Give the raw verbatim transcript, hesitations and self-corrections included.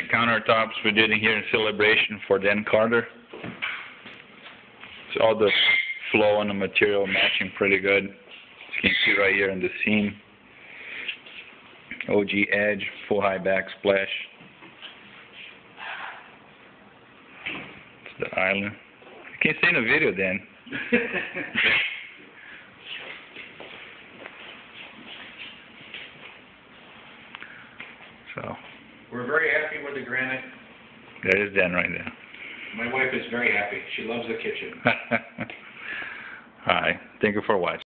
countertops we did here in celebration for Dan Carter. So all the flow and the material matching pretty good. As you can see right here in the seam. O G edge, full high backsplash. It's the island. I can't see in the video then. So. We're very happy with the granite. That is Dan right there. My wife is very happy. She loves the kitchen. Hi. Thank you for watching.